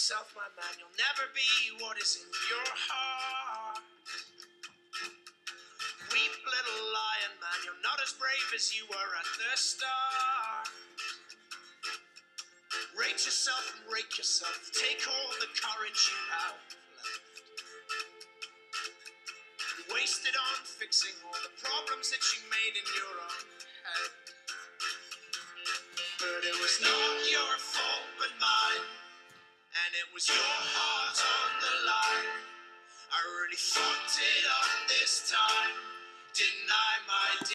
yourself, my man. You'll never be what is in your heart. Weep, little lion man. You're not as brave as you were at the start. Rate yourself and rake yourself. Take all the courage you have left. Wasted on fixing all the problems that you made in your own head. But it was not your fault but mine, and it was your heart on the line. I really fucked it up this time, didn't I, my dear?